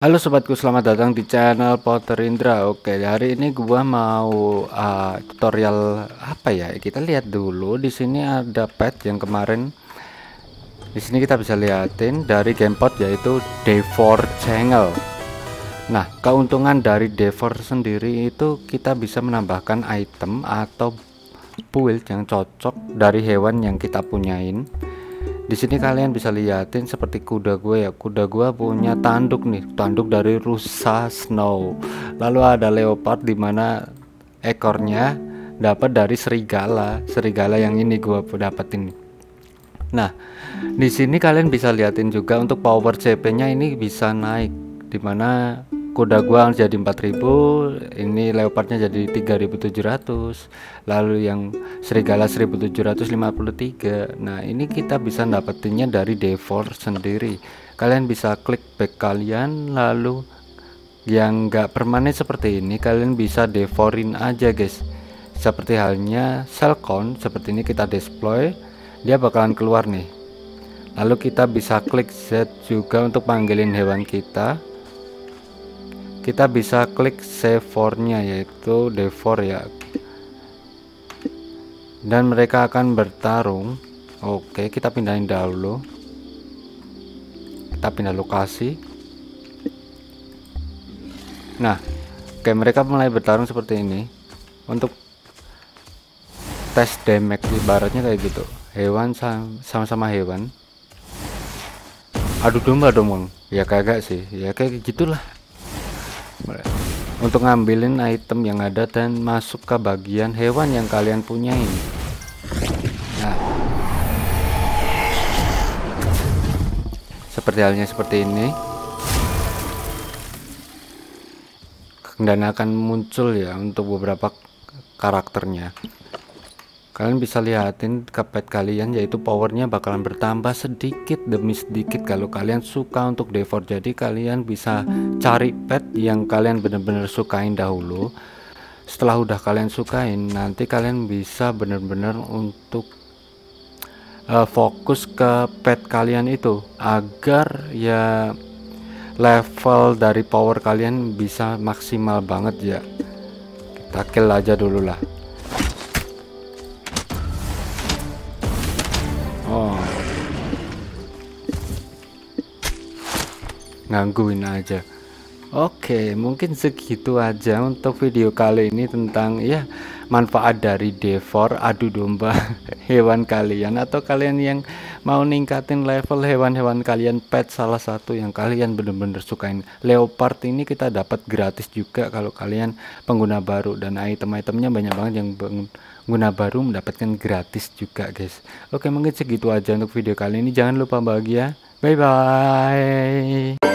Halo sobatku, selamat datang di channel Potter Indra. Oke, hari ini gua mau tutorial apa ya? Kita lihat dulu. Di sini ada pet yang kemarin. Di sini kita bisa liatin dari gamepad, yaitu Devor Jungle. Nah, keuntungan dari Devor sendiri itu kita bisa menambahkan item atau build yang cocok dari hewan yang kita punyain. Di sini kalian bisa liatin seperti kuda gue ya. Kuda gue punya tanduk nih, tanduk dari rusa snow. Lalu ada leopard di mana ekornya dapat dari serigala. Serigala yang ini gue dapetin. Nah, di sini kalian bisa liatin juga untuk power CP-nya ini bisa naik, dimana kuda gua jadi 4000, ini leopardnya jadi 3700, lalu yang serigala 1753. Nah, ini kita bisa dapetinnya dari Devor sendiri. Kalian bisa klik back kalian, lalu yang enggak permanen seperti ini kalian bisa devorin aja guys, seperti halnya Selcon. Seperti ini kita deploy, dia bakalan keluar nih. Lalu kita bisa klik Z juga untuk panggilin hewan kita. Kita bisa klik save nya, yaitu Devor ya, dan mereka akan bertarung. Oke, kita pindahin dahulu, kita pindah lokasi. Nah, oke, mereka mulai bertarung seperti ini. Untuk tes damage ibaratnya kayak gitu, hewan sama-sama hewan adu domba dong, ya kagak sih, ya kayak gitulah. Untuk ngambilin item yang ada dan masuk ke bagian hewan yang kalian punyain. Nah, seperti halnya seperti ini, dan akan muncul ya untuk beberapa karakternya. Kalian bisa lihatin ke pet kalian, yaitu powernya bakalan bertambah sedikit demi sedikit kalau kalian suka untuk Devor. Jadi kalian bisa cari pet yang kalian benar-benar sukain dahulu. Setelah udah kalian sukain, nanti kalian bisa benar-benar untuk fokus ke pet kalian itu, agar ya level dari power kalian bisa maksimal banget ya. Kita kill aja dulu lah. Oh, ngangguin aja. Oke, mungkin segitu aja untuk video kali ini tentang ya manfaat dari Devor adu domba hewan kalian, atau kalian yang mau ningkatin level hewan-hewan kalian, pet salah satu yang kalian bener-bener sukain. Leopard ini kita dapat gratis juga kalau kalian pengguna baru, dan item-itemnya banyak banget yang pengguna baru mendapatkan gratis juga guys. Oke, mungkin segitu aja untuk video kali ini. Jangan lupa bahagia. Bye bye.